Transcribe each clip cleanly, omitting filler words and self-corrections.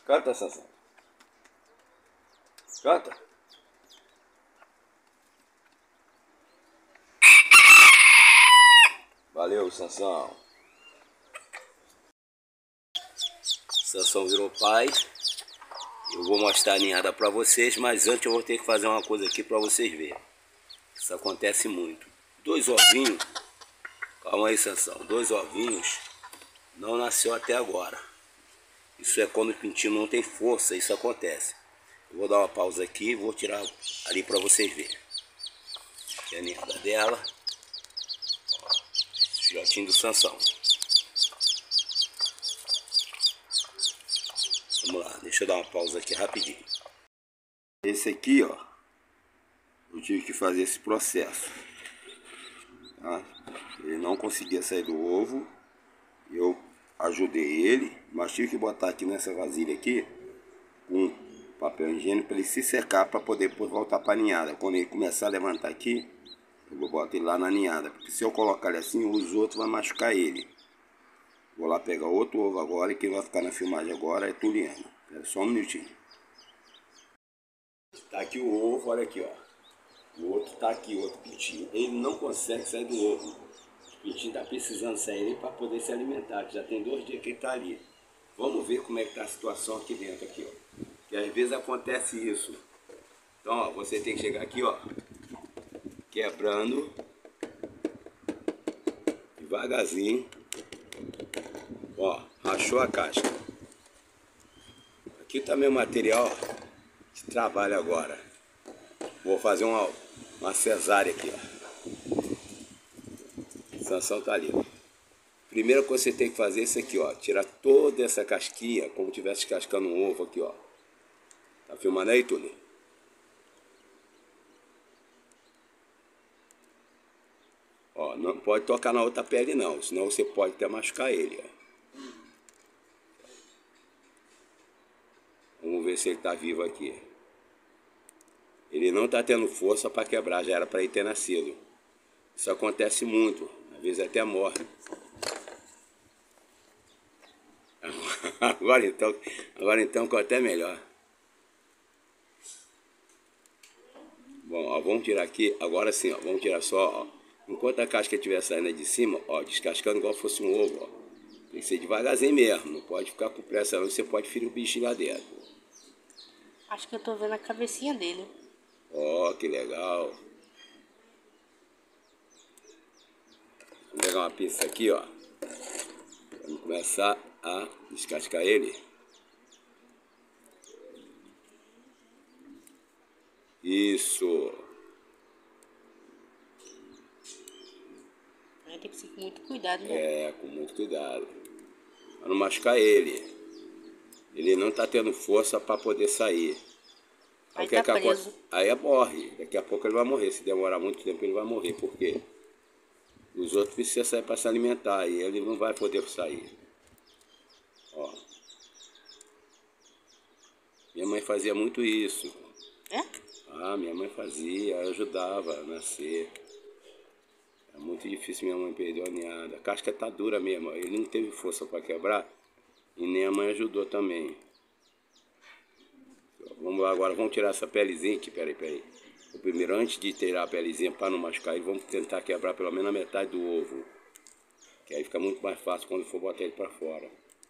Canta, Sansão. Canta. Valeu, Sansão. Sansão virou pai. Eu vou mostrar a ninhada pra vocês, mas antes eu vou ter que fazer uma coisa aqui pra vocês verem. Isso acontece muito. 2 ovinhos. Calma aí, Sansão. 2 ovinhos não nasceu até agora. Isso é quando o pintinho não tem força, isso acontece. Eu vou dar uma pausa aqui e vou tirar ali para vocês verem. Aqui é a ninhada dela. Ó, filhotinho do Sansão. Vamos lá, deixa eu dar uma pausa aqui rapidinho. Esse aqui, ó, eu tive que fazer esse processo. Tá? Ele não conseguia sair do ovo. Eu ajudei ele, mas tive que botar aqui nessa vasilha aqui com papel higiênico para ele se secar para poder depois voltar para a ninhada. Quando ele começar a levantar aqui, eu vou botar ele lá na ninhada, porque se eu colocar ele assim, os outros vão machucar ele. Vou lá pegar outro ovo agora e quem vai ficar na filmagem agora é Tuliana. Espera só um minutinho. Tá aqui o ovo, olha aqui, ó. O outro tá aqui, o outro pintinho. Ele não consegue sair do ovo. O pintinho tá precisando sair para poder se alimentar, que já tem 2 dias que ele tá ali. Vamos ver como é que tá a situação aqui dentro, aqui, ó. Que às vezes acontece isso. Então, ó, você tem que chegar aqui, ó, quebrando devagarzinho. Ó, rachou a casca. Aqui tá meu material de trabalho agora. Vou fazer uma cesárea aqui, ó. Sansão tá ali, ó. Primeira coisa que você tem que fazer é isso aqui, ó. Tirar toda essa casquinha, como se estivesse cascando um ovo aqui, ó. Tá filmando aí, Túlio? Ó, não pode tocar na outra pele não, senão você pode até machucar ele, ó. Vamos ver se ele tá vivo aqui. Ele não tá tendo força para quebrar, já era para ele ter nascido. Isso acontece muito, às vezes até morre. Agora então ficou até melhor. Bom, ó, vamos tirar aqui, agora sim, ó, vamos tirar só, ó. Enquanto a casca estiver saindo de cima, ó, descascando igual fosse um ovo, ó. Tem que ser devagarzinho mesmo, não pode ficar com pressa não, você pode ferir o bichinho lá dentro. Acho que eu tô vendo a cabecinha dele. Ó, que legal. Vamos pegar uma pinça aqui, ó. Vamos começar a descascar ele. Isso. Aí tem que ser com muito cuidado, né? É, com muito cuidado. Para não machucar ele. Ele não está tendo força para poder sair. Aí tá preso. Aí morre. Daqui a pouco ele vai morrer. Se demorar muito tempo ele vai morrer. Por quê? Os outros precisam sair para se alimentar e ele não vai poder sair. Ó. Minha mãe fazia muito isso. É? Ah, minha mãe fazia, ajudava a nascer. É muito difícil minha mãe perder a ninhada. A casca tá dura mesmo. Ele não teve força para quebrar e nem a mãe ajudou também. Vamos lá agora, vamos tirar essa pelezinha aqui, peraí. O primeiro, antes de tirar a pelezinha para não machucar ele, vamos tentar quebrar pelo menos a metade do ovo. Que aí fica muito mais fácil quando for botar ele para fora.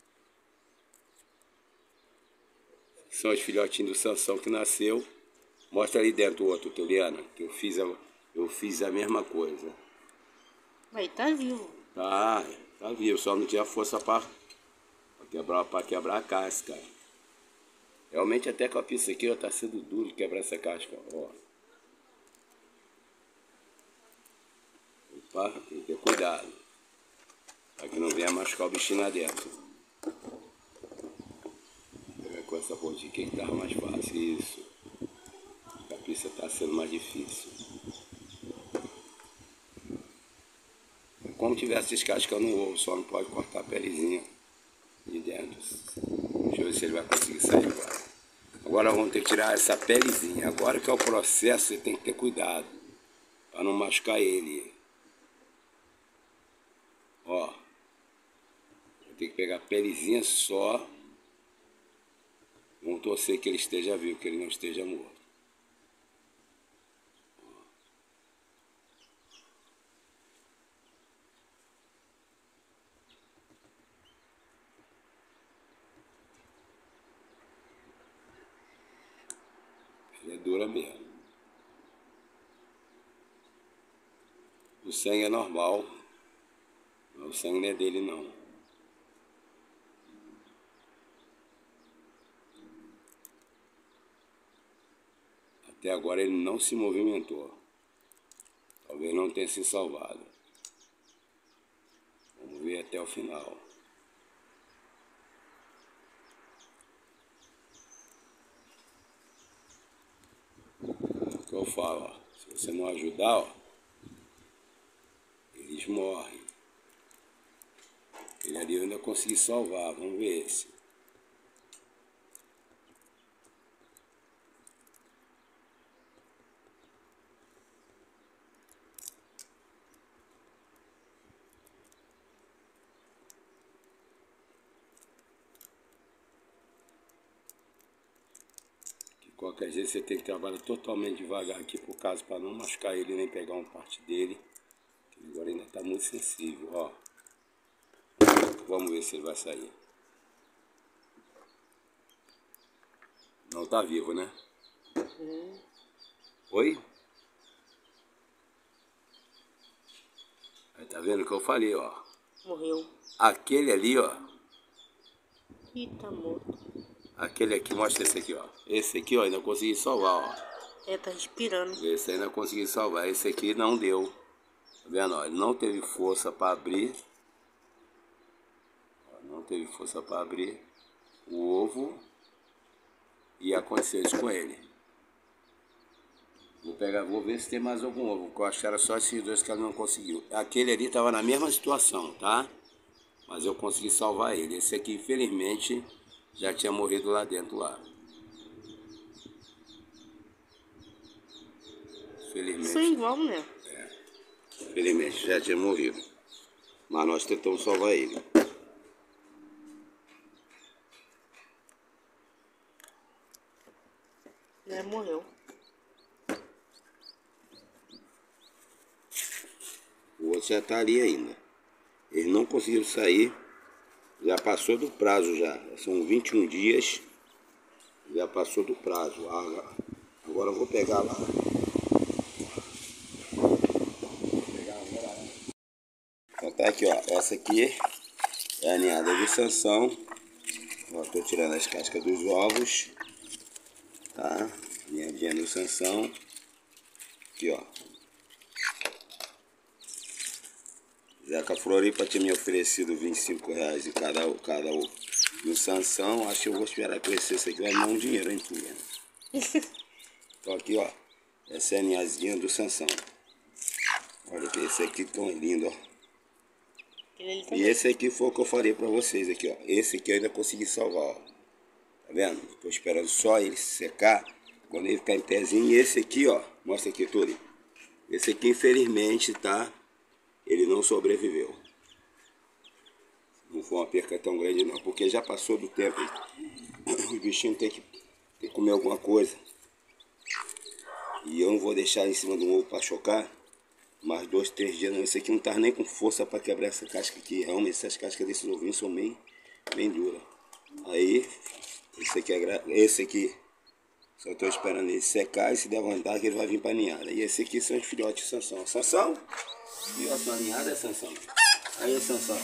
São os filhotinhos do Sansão que nasceu. Mostra ali dentro o outro, Tuliana, que eu fiz a mesma coisa. Aí tá vivo. Tá vivo, só não tinha força para quebrar a casca. Realmente até com a pista aqui, ó, tá sendo duro de quebrar essa casca, ó. Opa, tem que ter cuidado. Para que não venha machucar o bichinho lá dentro. Vou pegar com essa pontinha aqui que tava mais fácil, isso. A pista tá sendo mais difícil. É como se tivesse descascando o ovo, só não pode cortar a pelezinha de dentro. Deixa eu ver se ele vai conseguir sair agora. Agora vamos ter que tirar essa pelezinha. Agora que é o processo, você tem que ter cuidado para não machucar ele. Ó, tem que pegar a pelezinha só torcer que ele esteja vivo, que ele não esteja morto. Ele é dura mesmo. O sangue é normal, mas o sangue não é dele não. Até agora ele não se movimentou. Talvez não tenha se salvado. Vamos ver até o final. É o que eu falo, ó. Se você não ajudar, ó, eles morrem. Ele ali eu ainda consegui salvar, vamos ver esse. Qualquer jeito você tem que trabalhar totalmente devagar aqui por caso, para não machucar ele nem pegar uma parte dele. Agora ainda está muito sensível, ó. Vamos ver se ele vai sair. Não está vivo, né? Oi? Aí tá vendo o que eu falei, ó. Morreu. Aquele ali, ó. Ih, tá morto. Aquele aqui, mostra esse aqui, ó. Esse aqui, ó, ainda consegui salvar, ó. É, tá respirando. Esse ainda consegui salvar. Esse aqui não deu. Tá vendo, ó? Ele não teve força para abrir. Não teve força para abrir o ovo. E aconteceu isso com ele. Vou ver se tem mais algum ovo, porque eu acho que era só esses dois que ela não conseguiu. Aquele ali estava na mesma situação, tá? Mas eu consegui salvar ele. Esse aqui, infelizmente, já tinha morrido lá dentro, lá. Infelizmente. Sim, vamos, né? Infelizmente, já tinha morrido. Mas nós tentamos salvar ele. É, morreu. O outro já está ali ainda. Eles não conseguiram sair. Já passou do prazo já. São 21 dias. Já passou do prazo. Agora eu vou pegar lá. Então tá aqui, ó. Essa aqui é a ninhada de Sansão. Ó, tô tirando as cascas dos ovos. Tá? Ninhadinha do Sansão. Aqui, ó. Zeca Floripa tinha me oferecido R$25 de cada ovo. No Sansão, acho que eu vou esperar crescer. Isso aqui vai me dar um dinheiro, hein, filha? Então aqui, ó. Essa é a ninhazinha do Sansão. Olha que esse aqui tão lindo, ó. E esse aqui foi o que eu falei pra vocês aqui, ó. Esse aqui eu ainda consegui salvar, ó. Tá vendo? Tô esperando só ele secar. Quando ele ficar em pezinho. E esse aqui, ó. Mostra aqui tudo. Esse aqui, infelizmente, tá? Ele não sobreviveu. Não foi uma perca tão grande não, porque já passou do tempo. O bichinho tem que comer alguma coisa. E eu não vou deixar em cima do ovo para chocar. Mais 2, 3 dias não. Esse aqui não tá nem com força para quebrar essa casca aqui. Realmente essas cascas desses ovinhos são bem duras. Aí, esse aqui, só estou esperando ele secar e se der vontade que ele vai vir para a ninhada. E esse aqui são os filhotes de Sansão. Sansão? E a sua ninhada é Sansão? Aí, Sansão.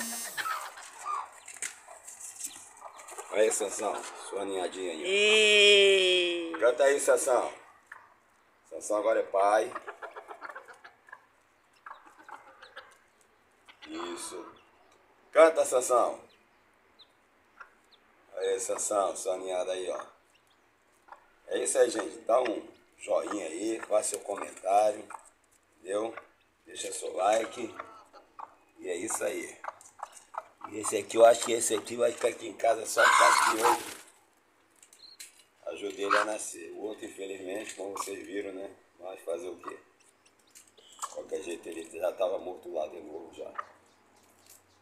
Aí, Sansão. Sua ninhadinha aí. Ei. Canta aí, Sansão. Sansão agora é pai. Isso. Canta, Sansão. Aí, Sansão. Sua ninhada aí, ó. É isso aí, gente. Dá um joinha aí. Faça seu comentário. Entendeu? Deixa seu like. E é isso aí. E esse aqui, eu acho que esse aqui vai ficar aqui em casa só por causa de hoje. Ajudei ele a nascer. O outro, infelizmente, como vocês viram, né? Mas fazer o quê? De qualquer jeito, ele já estava morto lá de novo já.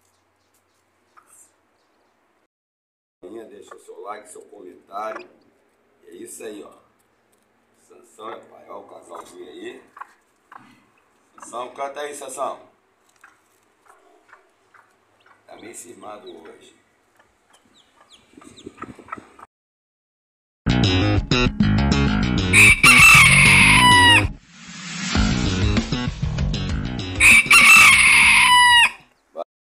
Deixa seu like, seu comentário. É isso aí, ó. Sansão é pai, ó o casalzinho aí. Sansão, canta aí, Sansão. Tá meio cismado hoje.